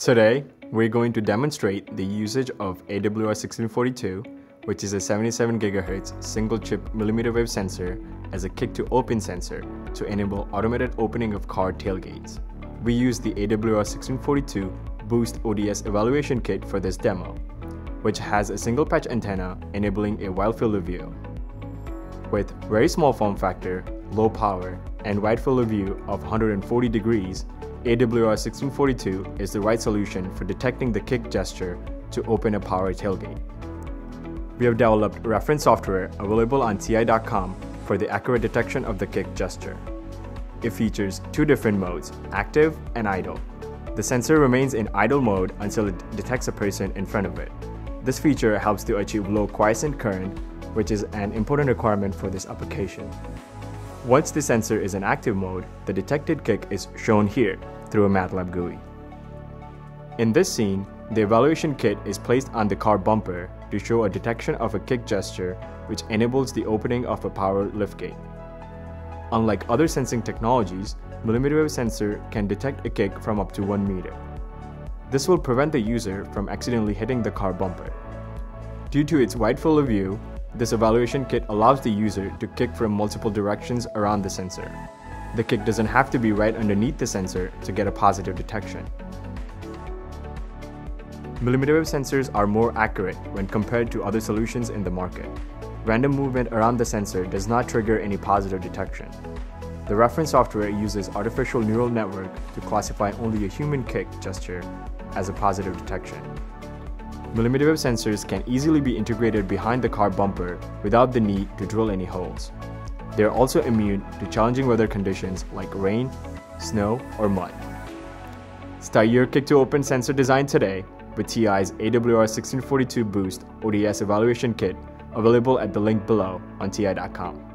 Today, we're going to demonstrate the usage of AWR1642, which is a 77 GHz single-chip mmWave sensor as a kick-to-open sensor to enable automated opening of car tailgates. We use the AWR1642 Boost ODS evaluation kit for this demo, which has a single-patch antenna enabling a wide field of view. With very small form factor, low power, and wide field of view of 140 degrees, AWR1642 is the right solution for detecting the kick gesture to open a power tailgate. We have developed reference software available on TI.com for the accurate detection of the kick gesture. It features two different modes, active and idle. The sensor remains in idle mode until it detects a person in front of it. This feature helps to achieve low quiescent current, which is an important requirement for this application. Once the sensor is in active mode, the detected kick is shown here through a MATLAB GUI. In this scene, the evaluation kit is placed on the car bumper to show a detection of a kick gesture, which enables the opening of a power liftgate. Unlike other sensing technologies, mmWave sensor can detect a kick from up to 1 meter. This will prevent the user from accidentally hitting the car bumper. Due to its wide field of view, this evaluation kit allows the user to kick from multiple directions around the sensor. The kick doesn't have to be right underneath the sensor to get a positive detection. mmWave sensors are more accurate when compared to other solutions in the market. Random movement around the sensor does not trigger any positive detection. The reference software uses artificial neural network to classify only a human kick gesture as a positive detection. mmWave sensors can easily be integrated behind the car bumper without the need to drill any holes. They are also immune to challenging weather conditions like rain, snow, or mud. Start your kick-to-open sensor design today with TI's AWR1642 Boost ODS evaluation kit available at the link below on TI.com.